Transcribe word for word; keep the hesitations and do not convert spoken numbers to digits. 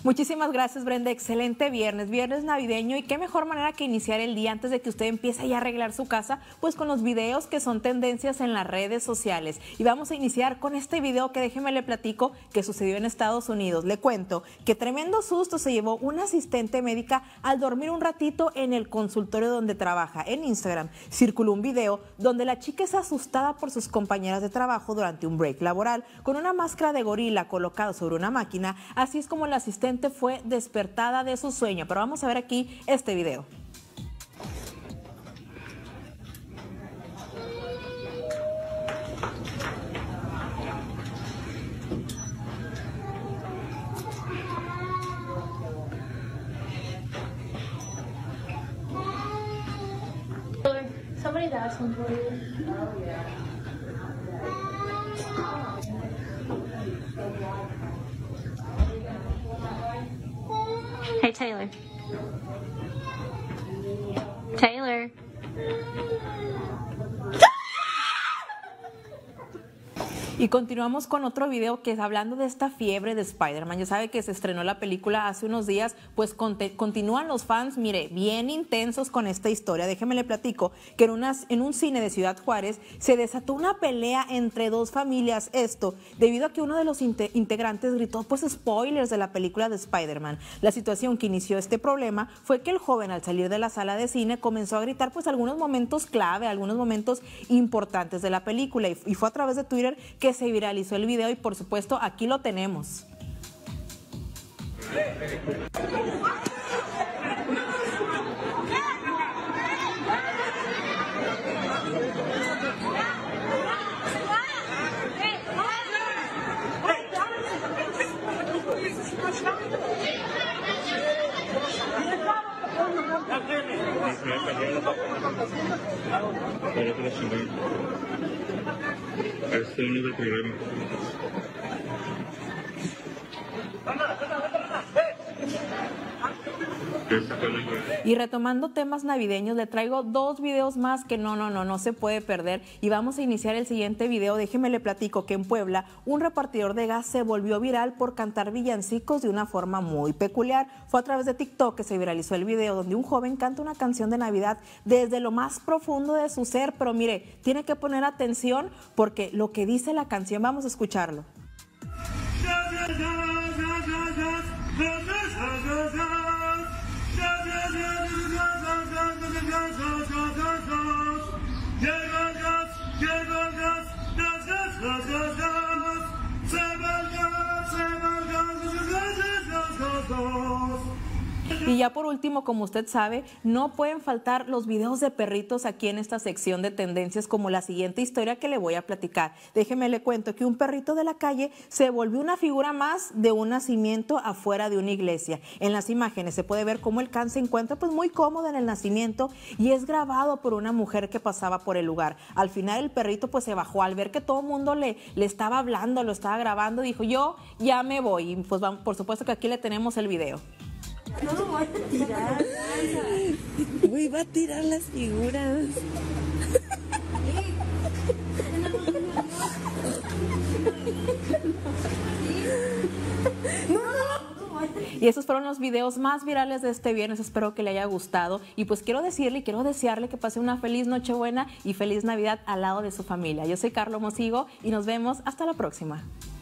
Muchísimas gracias, Brenda. Excelente viernes, viernes navideño, y qué mejor manera que iniciar el día antes de que usted empiece ya a arreglar su casa, pues con los videos que son tendencias en las redes sociales. Y vamos a iniciar con este video que déjeme le platico que sucedió en Estados Unidos. Le cuento que tremendo susto se llevó una asistente médica al dormir un ratito en el consultorio donde trabaja. En Instagram circuló un video donde la chica es asustada por sus compañeras de trabajo durante un break laboral con una máscara de gorila colocada sobre una máquina. Así es como la asistente fue despertada de su sueño. Pero vamos a ver aquí este video. Somebody's asking for you. Oh, yeah. Hey, Taylor. Taylor. Y continuamos con otro video que es hablando de esta fiebre de Spider-Man. Ya sabe que se estrenó la película hace unos días, pues continúan los fans, mire, bien intensos con esta historia. Déjeme le platico que en, unas, en un cine de Ciudad Juárez se desató una pelea entre dos familias. Esto debido a que uno de los inte integrantes gritó pues spoilers de la película de Spider-Man. La situación que inició este problema fue que el joven, al salir de la sala de cine, comenzó a gritar pues algunos momentos clave, algunos momentos importantes de la película, y, y fue a través de Twitter que se viralizó el video, y por supuesto aquí lo tenemos. Este es el único problema. Y retomando temas navideños, le traigo dos videos más que no, no, no, no se puede perder. Y vamos a iniciar el siguiente video. Déjeme le platico que en Puebla un repartidor de gas se volvió viral por cantar villancicos de una forma muy peculiar. Fue a través de TikTok que se viralizó el video donde un joven canta una canción de Navidad desde lo más profundo de su ser. Pero mire, tiene que poner atención porque lo que dice la canción, vamos a escucharlo. Y ya por último, como usted sabe, no pueden faltar los videos de perritos aquí en esta sección de tendencias, como la siguiente historia que le voy a platicar. Déjeme le cuento que un perrito de la calle se volvió una figura más de un nacimiento afuera de una iglesia. En las imágenes se puede ver cómo el can se encuentra pues muy cómodo en el nacimiento, y es grabado por una mujer que pasaba por el lugar. Al final el perrito pues se bajó al ver que todo el mundo le, le estaba hablando, lo estaba grabando, dijo yo ya me voy. Y pues vamos, por supuesto que aquí le tenemos el video. No lo voy a tirar. Güey, va a tirar las figuras. Y esos fueron los videos más virales de este viernes. Espero que le haya gustado. Y pues quiero decirle y quiero desearle que pase una feliz Nochebuena y feliz Navidad al lado de su familia. Yo soy Carlo Mosigo y nos vemos hasta la próxima.